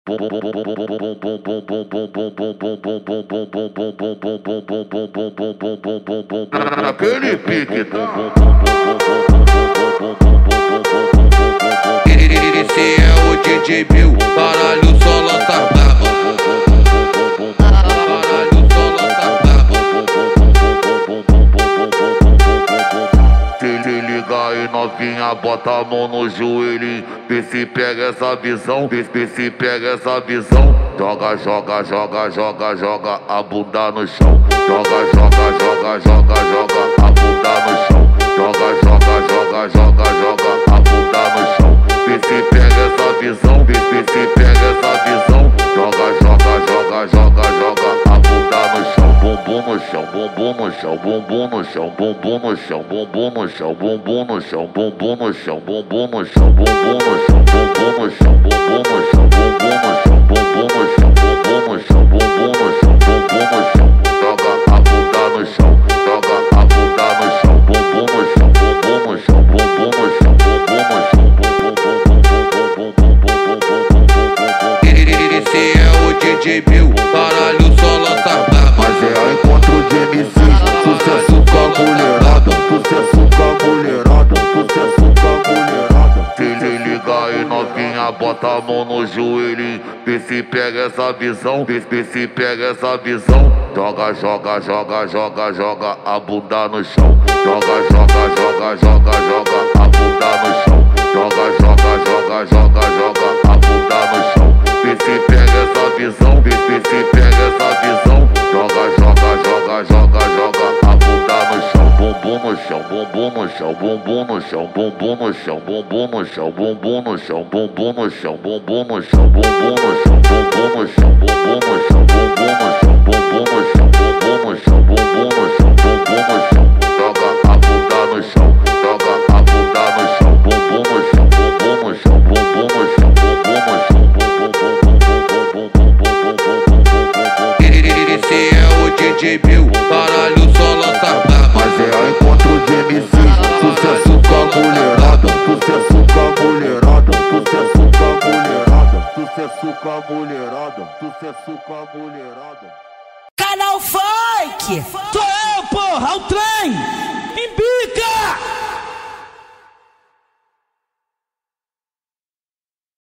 Naquele pique, tá? Esse é o DJ Bill, caralho, só lança braba. Caralho, só lança braba. Se liga aí, novinha, bota a mão no joelho, vê se pega essa visão, vê se pega essa visão. Joga, joga, joga, joga, joga a bunda no chão. Joga, joga, joga, joga, joga a bunda no chão. Joga, joga, joga, joga, joga a bunda no chão. Vê se pega essa visão, vê se pega essa visão. Joga, joga, joga, joga, joga a bunda no chão. Bumbum no chão, bumbum no chão, bumbum no chão, bumbum no chão, bumbum no chão, bumbum no chão, bumbum no chão, bumbum no chão, bumbum no chão, bumbum no chão, bumbum no chão, bumbum no chão, bumbum no chão, bumbum no chão, bumbum no chão, bumbum no chão. Joga a bunda no chão, joga a bunda no chão, bumbum no chão, bumbum no chão, bumbum no chão, bumbum no chão, Esse é o DJ Bill, caralho, só lança braba. mas é o encontro de MCs, sucesso com a mulherada, sucesso com a mulherada, sucesso com a mulherada. Se liga aí, novinha, bota a mão no joelho, vê se pega essa visão, vê se pega essa visão. Joga, joga, joga, joga, joga a bunda no chão. Joga, joga, joga, joga, joga a bunda no chão. Joga, joga, joga, joga, joga a bunda no chão. Vê se pega essa visão, vê se pega essa visão. Joga, joga, joga, joga, joga a bunda no chão. Bumbum no chão, bumbum no chão, bumbum no chão, bumbum no chão, bumbum no chão, bumbum no chão, bumbum no chão, bumbum no chão, bumbum no chão, bumbum no chão, bumbum no chão, bumbum no chão, bumbum no chão, bumbum no chão, bumbum no chão, bumbum no chão. Joga a bunda no chão, joga a bunda no chão, bumbum no chão, bumbum no chão, bumbum no chão, bumbum no chão, Esse é o DJ Bill, caralho, só lança braba. mas é o encontro de MCs, sucesso com a mulherada, sucesso com a mulherada, sucesso com a mulherada, sucesso com a mulherada, sucesso com a mulherada. Canal Funk! Sou eu, porra, o trem! Embica!